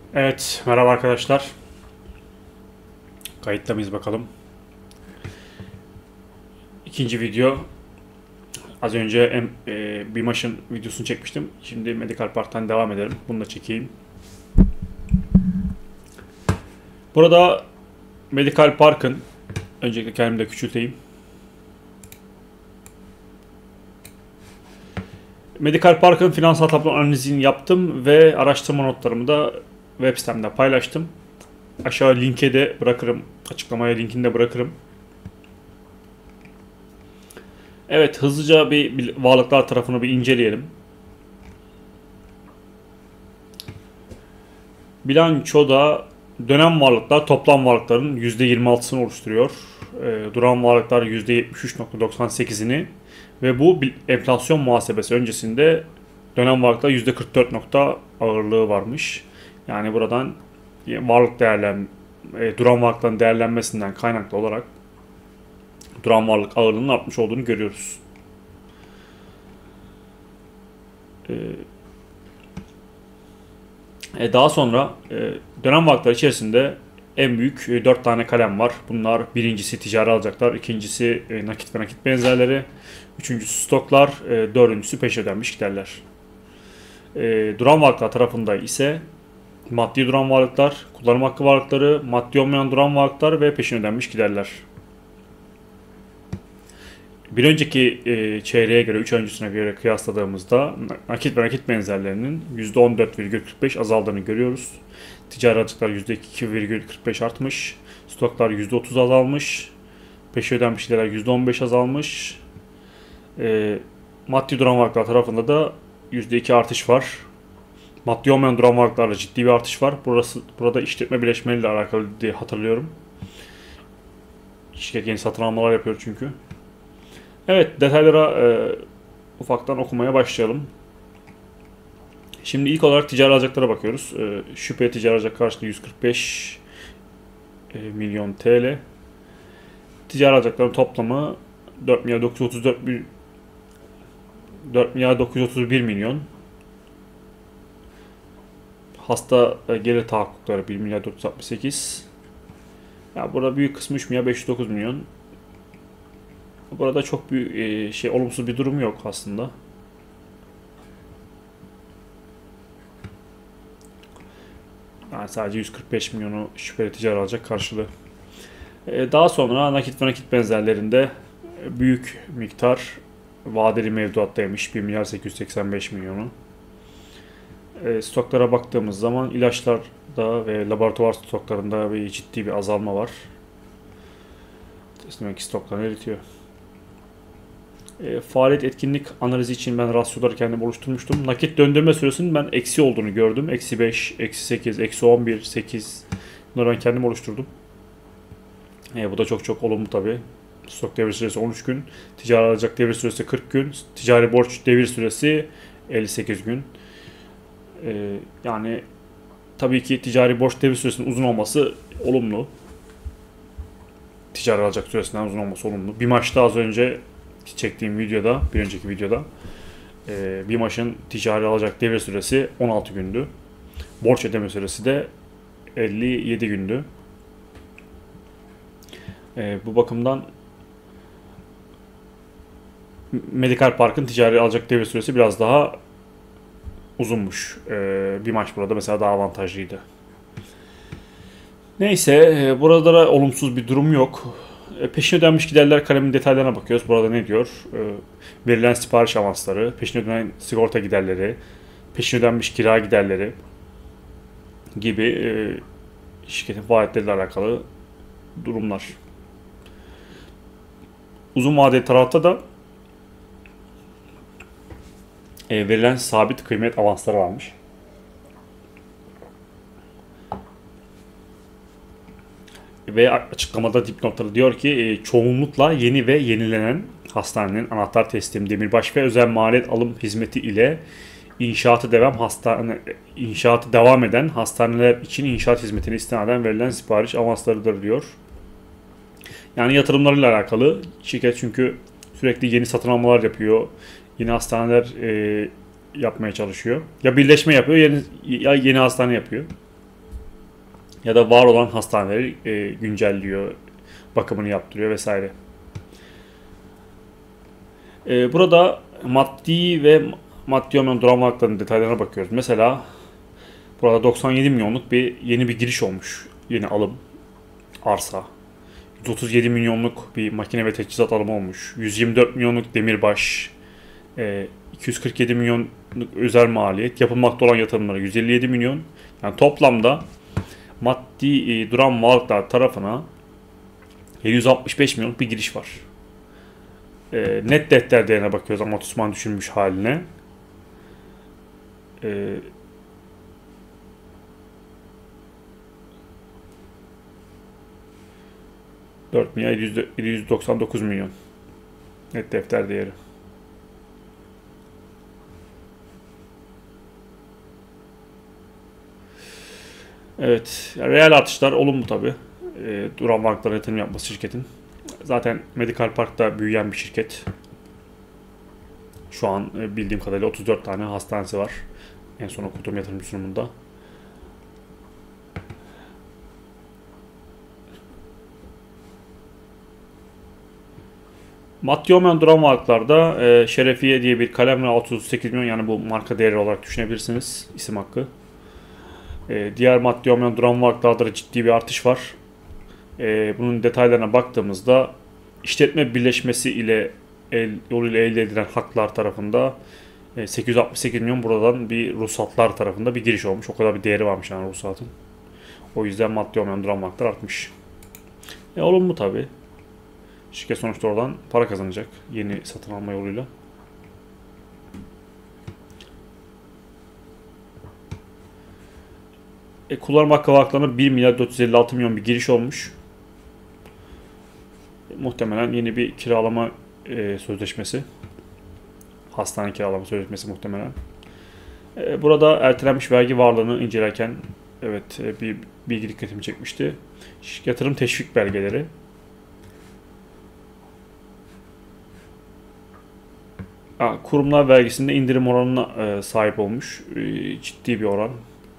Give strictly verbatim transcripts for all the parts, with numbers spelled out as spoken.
Evet, merhaba arkadaşlar. Kayıtta mıyız bakalım. İkinci video. Az önce em, e, bir maçın videosunu çekmiştim. Şimdi Medical Park'tan devam edelim. Bunu da çekeyim. Burada Medical Park'ın, öncelikle kendimi de küçülteyim. Medical Park'ın finansal tablo analizini yaptım ve araştırma notlarımı da web sitemde paylaştım. Aşağı linke de bırakırım. Açıklamaya linkini de bırakırım. Evet, hızlıca bir varlıklar tarafını bir inceleyelim. Bilançoda dönem varlıklar toplam varlıkların yüzde yirmi altısını oluşturuyor. E, duran varlıklar yüzde yetmiş üç nokta doksan sekizini ve bu enflasyon muhasebesi öncesinde dönem varlıklar yüzde kırk dört nokta ağırlığı varmış. Yani buradan varlık değerlen e, duran varlıkların değerlenmesinden kaynaklı olarak duran varlık ağırlığının artmış olduğunu görüyoruz. E, Daha sonra e, dönem varlıkları içerisinde en büyük e, dört tane kalem var. Bunlar birincisi ticari alacaklar, ikincisi e, nakit ve nakit benzerleri, üçüncüsü stoklar, e, dördüncüsü peş ödenmiş giderler. E, duran varlıklar tarafında ise maddi duran varlıklar, kullanım hakkı varlıkları, maddi olmayan duran varlıklar ve peşin ödenmiş giderler. Bir önceki e, çeyreğe göre, üç öncesine göre kıyasladığımızda nakit ve nakit benzerlerinin yüzde on dört virgül kırk beş azaldığını görüyoruz. Ticari açıklar yüzde iki virgül kırk beş artmış, stoklar yüzde otuz azalmış, peşin ödenmiş giderler yüzde on beş azalmış. E, maddi duran varlıklar tarafında da yüzde iki artış var. Maddi olmayan duran varlıklarda ciddi bir artış var. Burası, burada işletme birleşmeleriyle alakalı diye hatırlıyorum. Şirket yeni satın almalar yapıyor çünkü. Evet, detaylara e, ufaktan okumaya başlayalım. Şimdi ilk olarak ticari alacaklara bakıyoruz. E, şüpheli ticari alacak karşılığı yüz kırk beş e, milyon T L. Ticari alacakların toplamı dört milyar dokuz yüz otuz dört dört milyar dokuz yüz otuz bir milyon. Hasta e, gelir tahakkukları bir milyar dört yüz altmış sekiz. Ya burada büyük kısmı üç milyar beş yüz dokuz milyon. Burada çok büyük e, şey olumsuz bir durum yok aslında. Yani sadece yüz kırk beş milyonu şüpheli ticari alacak karşılığı. E, daha sonra nakit ve nakit benzerlerinde büyük miktar vadeli mevduattaymış bir milyar sekiz yüz seksen beş milyonu. E, stoklara baktığımız zaman ilaçlarda ve laboratuvar stoklarında bir ciddi bir azalma var. Demek ki stoklar eritiyor. E, faaliyet etkinlik analizi için ben rasyoları kendim oluşturmuştum. Nakit döndürme süresinin ben eksi olduğunu gördüm. Eksi beş, eksi sekiz, eksi on bir, sekiz. Bunları ben kendim oluşturdum. E, bu da çok çok olumlu tabi. Stok devir süresi on üç gün. Ticari alacak devir süresi kırk gün. Ticari borç devir süresi elli sekiz gün. E, yani tabii ki ticari borç devir süresinin uzun olması olumlu. Ticari alacak süresinden uzun olması olumlu. Bir maçta az önce çektiğim videoda, bir önceki videoda e, bir maçın ticari alacak devir süresi on altı gündü. Borç ödeme süresi de elli yedi gündü. E, bu bakımdan Medical Park'ın ticari alacak devir süresi biraz daha uzunmuş. E, bir maç burada mesela daha avantajlıydı. Neyse, e, burada da olumsuz bir durum yok. Peşin ödenmiş giderler kalemin detaylarına bakıyoruz. Burada ne diyor? Verilen sipariş avansları, peşin ödenen sigorta giderleri, peşin ödenmiş kira giderleri gibi şirketin faaliyetleriyle alakalı durumlar. Uzun vadeli tarafta da verilen sabit kıymet avansları varmış. Ve açıklamada dipnotları diyor ki çoğunlukla yeni ve yenilenen hastanenin anahtar teslim, demirbaş ve özel maliyet alım hizmeti ile inşaatı devam hastane inşaatı devam eden hastaneler için inşaat hizmetine istinaden verilen sipariş avanslarıdır diyor. Yani yatırımlarıyla alakalı şirket çünkü sürekli yeni satın almalar yapıyor. Yeni hastaneler e, yapmaya çalışıyor. Ya birleşme yapıyor ya yeni, ya yeni hastane yapıyor. ya da var olan hastaneleri e, güncelliyor, bakımını yaptırıyor vesaire. E, burada maddi ve maddi olmayan duran varlıkların detaylarına bakıyoruz. Mesela burada doksan yedi milyonluk bir yeni bir giriş olmuş. Yeni alım, arsa. yüz otuz yedi milyonluk bir makine ve teçhizat alımı olmuş. yüz yirmi dört milyonluk demirbaş. E, iki yüz kırk yedi milyonluk özel maliyet. Yapılmakta olan yatırımları yüz elli yedi milyon. Yani toplamda maddi e, duran varlıklar tarafına yedi yüz altmış beş milyonluk bir giriş var. E, net defter değerine bakıyoruz, amortisman düşürmüş haline. E, dört milyar yedi yüz doksan dokuz milyon net defter değeri. Evet, yani reel artışlar olumlu tabi. E, duran varlıklara yatırım yapması şirketin. Zaten Medical Park'ta büyüyen bir şirket. Şu an e, bildiğim kadarıyla otuz dört tane hastanesi var. En son okuduğum yatırımcı sunumunda. Maddi olmayan duran varlıklarda e, Şerefiye diye bir kalemle altı yüz otuz sekiz milyon, yani bu marka değeri olarak düşünebilirsiniz, isim hakkı. E, diğer maddi olmayan duran varlıklarda da ciddi bir artış var. E, bunun detaylarına baktığımızda işletme birleşmesi ile el, yoluyla elde edilen haklar tarafında e, sekiz yüz altmış sekiz milyon buradan bir ruhsatlar tarafında bir giriş olmuş. O kadar bir değeri varmış yani ruhsatın. O yüzden maddi olmayan duran varlıklar artmış. E, olumlu tabi. Şirket sonuçta oradan para kazanacak yeni satın alma yoluyla. E, kullanım hakkı varlıklarına bir milyar dört yüz elli altı milyon bir giriş olmuş. E, muhtemelen yeni bir kiralama e, sözleşmesi. Hastane kiralama sözleşmesi muhtemelen. E, burada ertelenmiş vergi varlığını incelerken evet e, bir bilgi dikkatimi çekmişti. Yatırım teşvik belgeleri. Kurumlar vergisinde indirim oranına e, sahip olmuş. E, ciddi bir oran.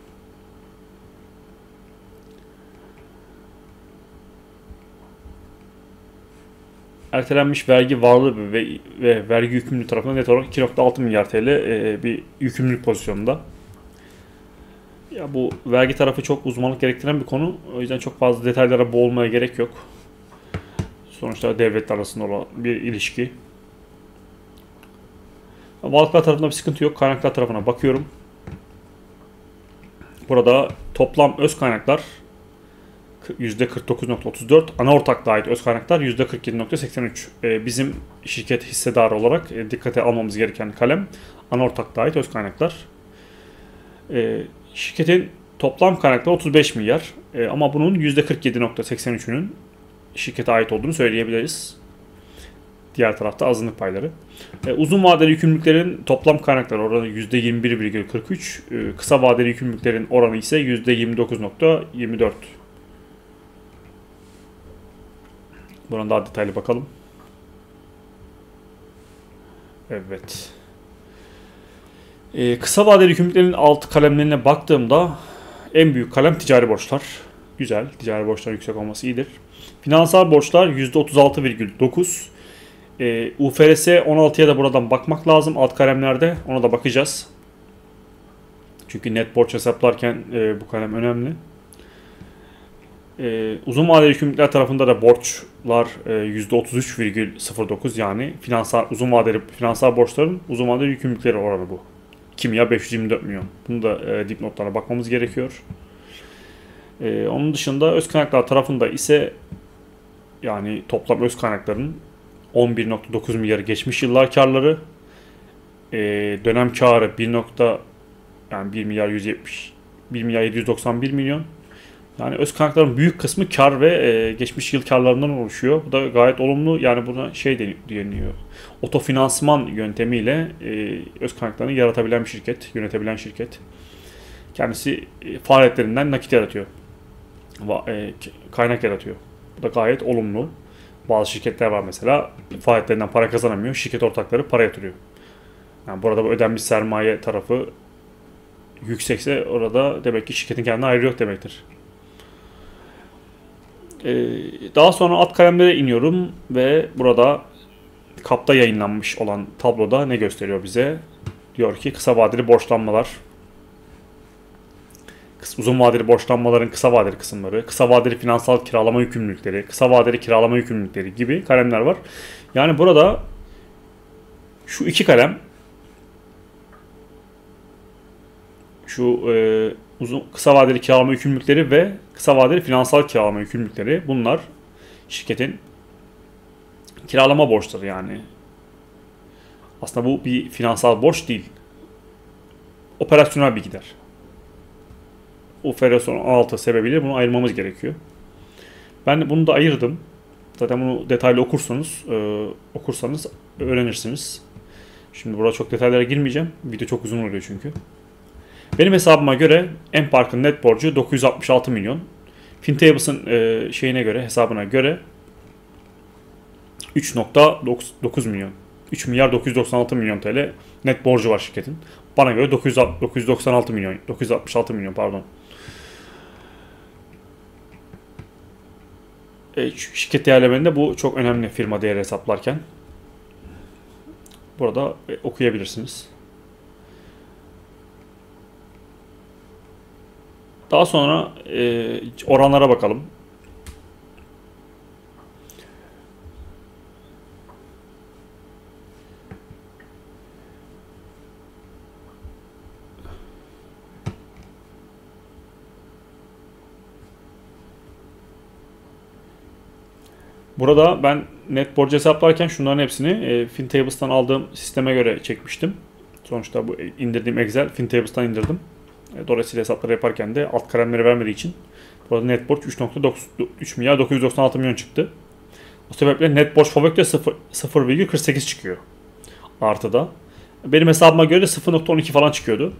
Ertelenmiş vergi varlığı ve, ve vergi yükümlülüğü tarafından net olarak iki virgül altı milyar T L e, bir yükümlülük pozisyonunda. Ya bu vergi tarafı çok uzmanlık gerektiren bir konu. O yüzden çok fazla detaylara boğulmaya gerek yok. Sonuçta devletler arasında olan bir ilişki. Varlıklar tarafında bir sıkıntı yok. Kaynaklar tarafına bakıyorum. Burada toplam öz kaynaklar yüzde kırk dokuz virgül otuz dört. Ana ortaklığa ait öz kaynaklar yüzde kırk yedi virgül seksen üç. Ee, bizim şirket hissedarı olarak e, dikkate almamız gereken kalem ana ortaklığa ait öz kaynaklar. Ee, şirketin toplam kaynakları otuz beş milyar. Ee, ama bunun yüzde kırk yedi virgül seksen üçünün şirkete ait olduğunu söyleyebiliriz. Diğer tarafta azınlık payları. E, uzun vadeli yükümlülüklerin toplam kaynakları oranı yüzde yirmi bir virgül kırk üç. E, kısa vadeli yükümlülüklerin oranı ise yüzde yirmi dokuz virgül yirmi dört. Buna daha detaylı bakalım. Evet. E, kısa vadeli yükümlülüklerin alt kalemlerine baktığımda en büyük kalem ticari borçlar. Güzel. Ticari borçlar yüksek olması iyidir. Finansal borçlar yüzde otuz altı virgül dokuz. E, U F R S on altıya da buradan bakmak lazım alt kalemlerde. Ona da bakacağız. Çünkü net borç hesaplarken e, bu kalem önemli. E, uzun vadeli yükümlülükler tarafında da borçlar e, yüzde otuz üç virgül sıfır dokuz, yani finansal uzun vadeli finansal borçların uzun vadeli yükümlülükleri oranı bu. iki milyar beş yüz yirmi dört milyon. Bunu da e, dipnotlara bakmamız gerekiyor. E, onun dışında öz kaynaklar tarafında ise yani toplam öz kaynakların on bir virgül dokuz milyar geçmiş yıllar karları, e, dönem karı bir. Yani bir milyar yüz yetmiş bir milyar yedi yüz doksan bir milyon. Yani öz kaynakların büyük kısmı kar ve e, geçmiş yıl karlarından oluşuyor. Bu da gayet olumlu. Yani buna şey deniyor. Otofinansman yöntemiyle e, öz kaynaklarını yaratabilen bir şirket, yönetebilen şirket. Kendisi e, faaliyetlerinden nakit yaratıyor. E, kaynak yaratıyor. Bu da gayet olumlu. Bazı şirketler var mesela, faaliyetlerinden para kazanamıyor. Şirket ortakları para yatırıyor. Yani burada bu ödenmiş sermaye tarafı yüksekse orada demek ki şirketin kendine ayrı yok demektir. Ee, daha sonra alt kalemlere iniyorum ve burada kapta yayınlanmış olan tabloda ne gösteriyor bize? Diyor ki kısa vadeli borçlanmalar, uzun vadeli borçlanmaların kısa vadeli kısımları, kısa vadeli finansal kiralama yükümlülükleri, kısa vadeli kiralama yükümlülükleri gibi kalemler var. Yani burada şu iki kalem, şu e, uzun kısa vadeli kiralama yükümlülükleri ve kısa vadeli finansal kiralama yükümlülükleri, bunlar şirketin kiralama borçları yani. Aslında bu bir finansal borç değil. Operasyonel bir gider. Operasyon altı sebebiyle bunu ayırmamız gerekiyor. Ben bunu da ayırdım. Zaten bunu detaylı okursanız, e, okursanız öğrenirsiniz. Şimdi burada çok detaylara girmeyeceğim. Video çok uzun oluyor çünkü. Benim hesabıma göre Empark'ın net borcu dokuz yüz altmış altı milyon. Fintables'ın e, şeyine göre, hesabına göre üç nokta dokuz milyon. üç milyar dokuz yüz doksan altı milyon T L net borcu var şirketin. Bana göre dokuz yüz doksan altı milyon, dokuz yüz altmış altı milyon pardon. E, şirket değerlemelerinde bu çok önemli, firma değeri hesaplarken. Burada e, okuyabilirsiniz. Daha sonra e, oranlara bakalım. Burada ben net borcu hesaplarken şunların hepsini e, Fintables'tan aldığım sisteme göre çekmiştim. Sonuçta bu indirdiğim Excel Fintables'tan indirdim. E, dolayısıyla hesapları yaparken de alt kalemleri vermediği için burada net borç üç milyar dokuz yüz doksan altı milyon çıktı. O sebeple net borç fabökte sıfır virgül kırk sekiz çıkıyor. Artıda. Benim hesabıma göre de sıfır nokta on iki falan çıkıyordu.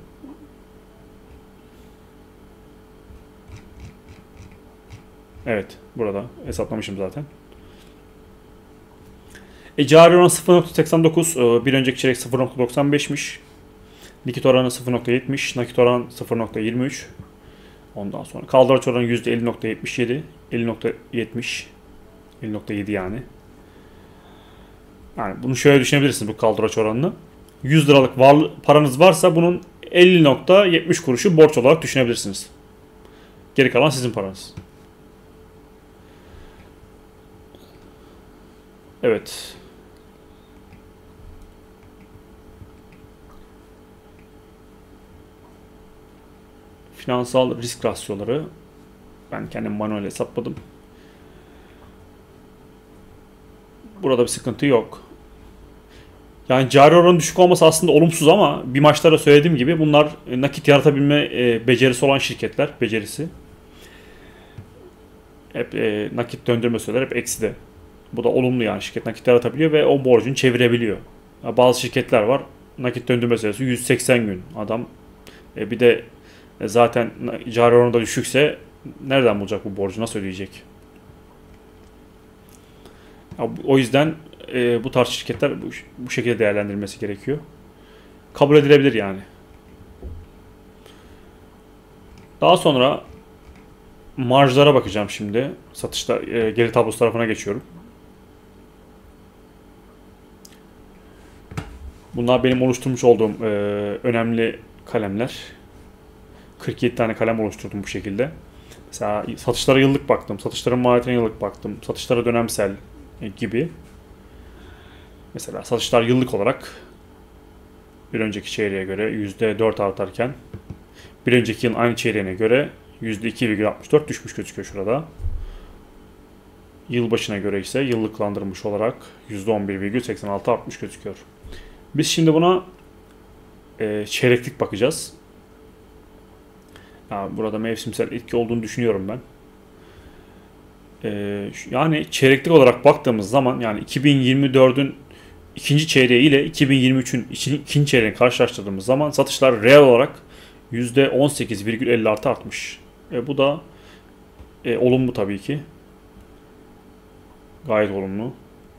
Evet, burada hesaplamışım zaten. E, cari oran sıfır nokta seksen dokuz, bir önceki çeyrek sıfır nokta doksan beş'miş. Nakit oranı sıfır nokta yetmiş, nakit oran sıfır nokta yirmi üç. Ondan sonra kaldıraç oranı yüzde elli nokta yetmiş yedi, elli nokta yetmiş, elli nokta yedi yani. Yani bunu şöyle düşünebilirsiniz bu kaldıraç oranını. yüz liralık var, paranız varsa bunun elli nokta yetmiş kuruşu borç olarak düşünebilirsiniz. Geri kalan sizin paranız. Evet. Finansal risk rasyoları. Ben kendim manuel hesapladım. Burada bir sıkıntı yok. Yani cari oranın düşük olması aslında olumsuz ama bir maçta da söylediğim gibi bunlar nakit yaratabilme e, becerisi olan şirketler. Becerisi. Hep e, nakit döndürme süreleri hep ekside. Bu da olumlu yani, şirket nakit yaratabiliyor ve o borcunu çevirebiliyor. Yani bazı şirketler var, nakit döndürme süresi yüz seksen gün. Adam e, bir de e, zaten cari oranı da düşükse nereden bulacak bu borcu, nasıl ödeyecek? Ya, o yüzden e, bu tarz şirketler bu, bu şekilde değerlendirilmesi gerekiyor. Kabul edilebilir yani. Daha sonra marjlara bakacağım şimdi. Satışta e, geri tablosu tarafına geçiyorum. Bunlar benim oluşturmuş olduğum e, önemli kalemler. kırk yedi tane kalem oluşturdum bu şekilde. Mesela satışlara yıllık baktım, satışların maliyetine yıllık baktım, satışlara dönemsel e, gibi. Mesela satışlar yıllık olarak bir önceki çeyreğe göre yüzde dört artarken bir önceki yılın aynı çeyreğine göre yüzde iki virgül altmış dört düşmüş gözüküyor şurada. Yılbaşına göre ise yıllıklandırılmış olarak yüzde on bir virgül seksen altı artmış gözüküyor. Biz şimdi buna e, çeyreklik bakacağız. Yani burada mevsimsel etki olduğunu düşünüyorum ben. E, yani çeyreklik olarak baktığımız zaman, yani iki bin yirmi dörd'ün ikinci çeyreği ile iki bin yirmi üç'ün ikinci çeyreğini karşılaştırdığımız zaman satışlar reel olarak yüzde on sekiz virgül elli altı artmış. E, bu da e, olumlu tabii ki. Gayet olumlu.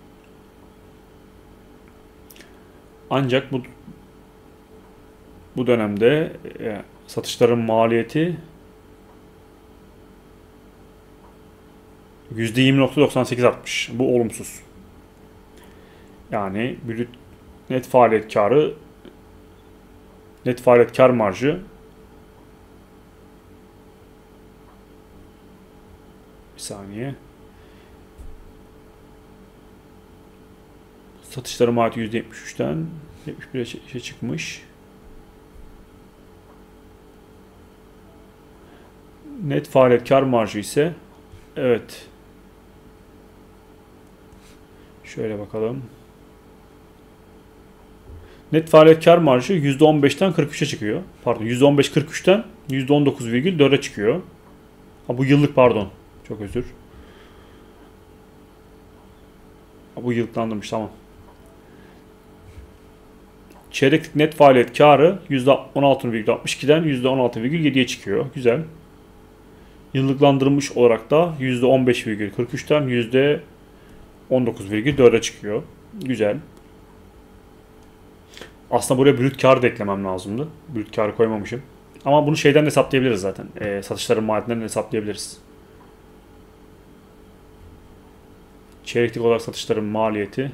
Ancak bu bu dönemde e, satışların maliyeti yüzde yirmi nokta doksan sekiz artmış. Bu olumsuz. Yani brüt net faaliyet karı, net faaliyet kar marjı bir saniye. Satışları maliyeti yüzde yetmiş üçten yetmiş bire şey çıkmış. Net faaliyet kar marjı ise evet. Şöyle bakalım. Net faaliyet kar marjı yüzde on beşten kırk üçe çıkıyor. Pardon, yüzde on beş kırk üçten yüzde on dokuz virgül dörde çıkıyor. Ha, bu yıllık, pardon. Çok özür. Ha, bu yıllıklandırmış, tamam. Çeyreklik net faaliyet karı yüzde on altı virgül altmış ikiden yüzde on altı virgül yediye çıkıyor. Güzel. Yıllıklandırılmış olarak da yüzde on beş virgül kırk üçten yüzde on dokuz virgül dörde çıkıyor. Güzel. Aslında buraya brüt kar da eklemem lazımdı. Brüt karı koymamışım. Ama bunu şeyden hesaplayabiliriz zaten. E, satışların maliyetinden hesaplayabiliriz. Çeyreklik olarak satışların maliyeti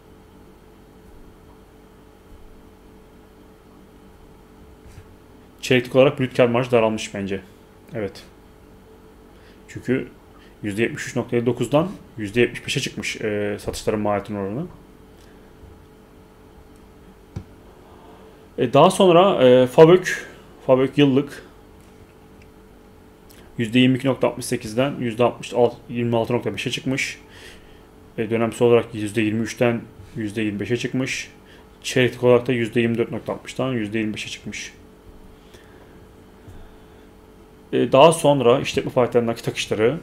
çeyreklik olarak brüt kar marjı daralmış bence. Evet. Çünkü yüzde yetmiş üç nokta elli dokuzdan yüzde yetmiş beşe çıkmış e, satışların maliyetinin oranı. E, daha sonra e, Fabök, Fabök yıllık yüzde yirmi iki nokta altmış sekizden yüzde yirmi altı nokta beşe çıkmış. E, dönemsel olarak yüzde yirmi üçten yüzde yirmi beşe çıkmış. Çeyreklik olarak da yüzde yirmi dört nokta altmıştan yüzde yirmi beşe çıkmış. E, daha sonra işletme faaliyetlerinin nakit akışları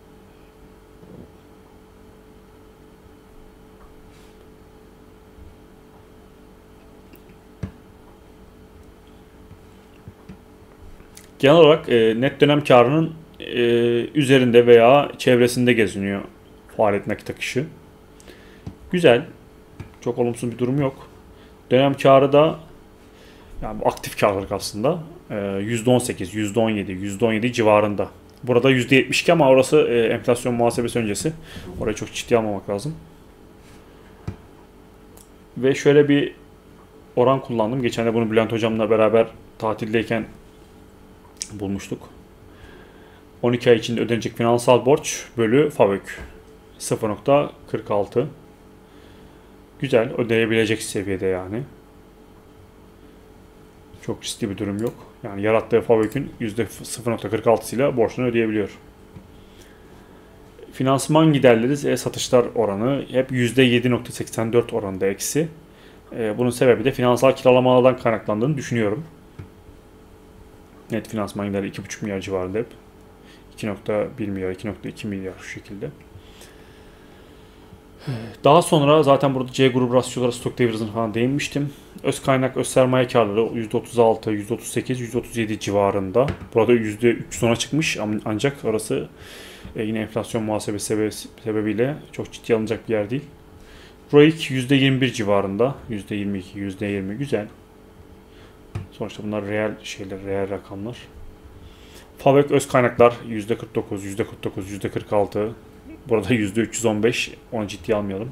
genel olarak e, net dönem karının e, üzerinde veya çevresinde geziniyor faaliyet nakit akışı. Güzel. Çok olumsuz bir durum yok. Dönem karı da yani aktif karlılık aslında e, yüzde on sekiz, yüzde on yedi, yüzde on yedi civarında. Burada yüzde yetmiş iki ama orası e, enflasyon muhasebesi öncesi. Orayı çok ciddiye almamak lazım. Ve şöyle bir oran kullandım. Geçen de bunu Bülent hocamla beraber tatildeyken bulmuştuk. on iki ay içinde ödenecek finansal borç bölü Fabök sıfır nokta kırk altı. Güzel, ödeyebilecek seviyede yani. Çok riskli bir durum yok. Yani yarattığı Fabök'ün yüzde sıfır nokta kırk altısıyla borçunu ödeyebiliyor. Finansman giderleri, e, satışlar oranı hep yüzde yedi nokta seksen dört oranında eksi. E, bunun sebebi de finansal kiralamalardan kaynaklandığını düşünüyorum. Net finansman giderleri iki buçuk milyar civarında hep. iki nokta bir milyar, iki nokta iki milyar şu şekilde. Daha sonra zaten burada C grubu rasyoları, stok devir hızına falan değinmiştim. Öz kaynak, öz sermaye karları yüzde otuz altı, yüzde otuz sekiz, yüzde otuz yedi civarında. Burada yüzde üç sona çıkmış ancak orası e, yine enflasyon muhasebesi sebebiyle çok ciddi alınacak bir yer değil. R O I C yüzde yirmi bir civarında. yüzde yirmi iki, yüzde yirmi güzel. Sonuçta bunlar reel şeyler, reel rakamlar. Fabök öz kaynaklar yüzde kırk dokuz, yüzde kırk dokuz, yüzde kırk altı. Burada yüzde üç yüz on beş, onu ciddiye almayalım.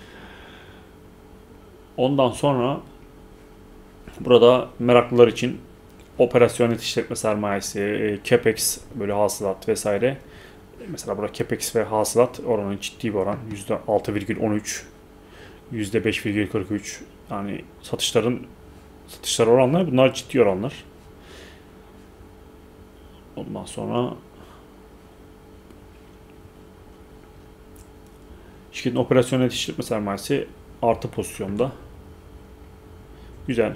Ondan sonra burada meraklılar için operasyon net işletme sermayesi, capex, böyle hasılat vesaire. Mesela burada capex ve hasılat oranı ciddi bir oran. yüzde altı virgül on üç, yüzde beş virgül kırk üç. Yani satışların satışlar oranları, bunlar ciddi oranlar. Ondan sonra şirketin operasyon net işletme sermayesi artı pozisyonda. Güzel.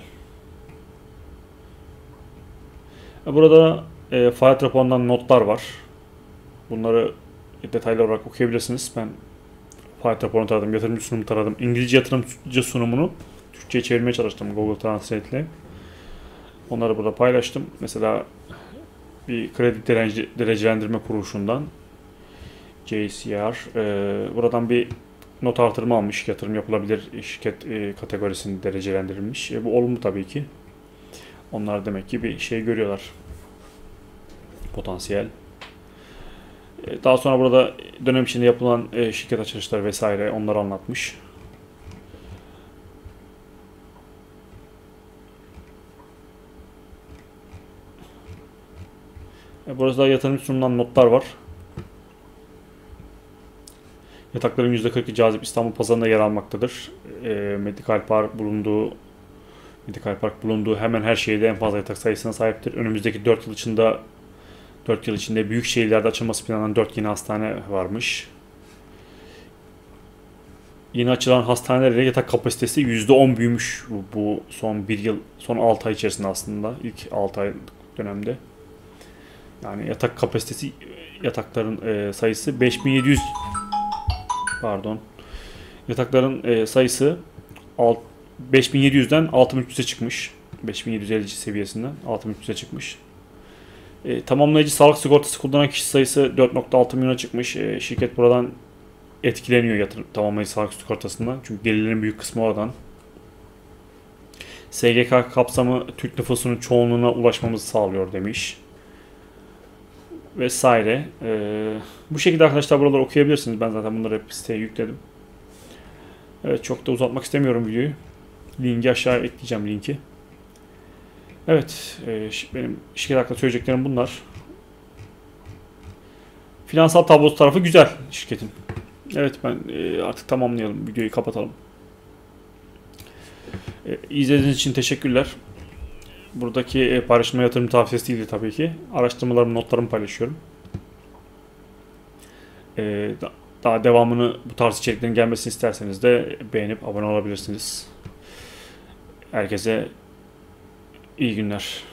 Burada e, faaliyet raporundan notlar var. Bunları detaylı olarak okuyabilirsiniz. Ben faaliyet raporunu taradım, yatırımcı sunumu taradım. İngilizce yatırımcı sunumunu Türkçe'ye çevirmeye çalıştım Google Translate ile. Onları burada paylaştım. Mesela bir kredi derece, derecelendirme kuruluşundan J C R e, buradan bir not artırma almış. Yatırım yapılabilir şirket e, kategorisinde derecelendirilmiş. E, bu olumlu tabii ki. Onlar demek ki bir şey görüyorlar. Potansiyel. E, Daha sonra burada dönem içinde yapılan e, şirket açılışları vesaire onları anlatmış. E, Burada yatırım sunulan notlar var. Yatakların yüzde kırkı cazip İstanbul pazarında yer almaktadır. E, Medikal Park bulunduğu Medikal Park bulunduğu hemen her şehirde en fazla yatak sayısına sahiptir. Önümüzdeki dört yıl içinde dört yıl içinde büyük şehirlerde açılması planlanan dört yeni hastane varmış. Yeni açılan hastanelerde yatak kapasitesi yüzde on büyümüş bu, bu son bir yıl, son altı ay içerisinde aslında. İlk altı ay dönemde. Yani yatak kapasitesi, yatakların e, sayısı beş bin yedi yüz, pardon. Yatakların e, sayısı beş bin yedi yüzden altı bin üç yüze çıkmış. beş bin yedi yüz elli seviyesinden altı bin üç yüze çıkmış. E, tamamlayıcı sağlık sigortası kullanan kişi sayısı dört nokta altı milyona çıkmış. E, şirket buradan etkileniyor yatırım tamamlayıcı sağlık sigortasından. Çünkü gelirlerin büyük kısmı oradan. S G K kapsamı Türk nüfusunun çoğunluğuna ulaşmamızı sağlıyor demiş. Vesaire. E, bu şekilde arkadaşlar buraları okuyabilirsiniz. Ben zaten bunları hep siteye yükledim. Evet, çok da uzatmak istemiyorum videoyu. Linki aşağıya ekleyeceğim linki. Evet, e, benim şirket hakkında söyleyeceklerim bunlar. Finansal tablosu tarafı güzel şirketin. Evet, ben e, artık tamamlayalım, videoyu kapatalım. E, izlediğiniz için teşekkürler. Buradaki e, paylaşma yatırım tavsiyesi değildi tabii ki. Araştırmalarımı, notlarımı paylaşıyorum. E, daha devamını, bu tarz içeriklerin gelmesini isterseniz de beğenip abone olabilirsiniz. Herkese iyi günler.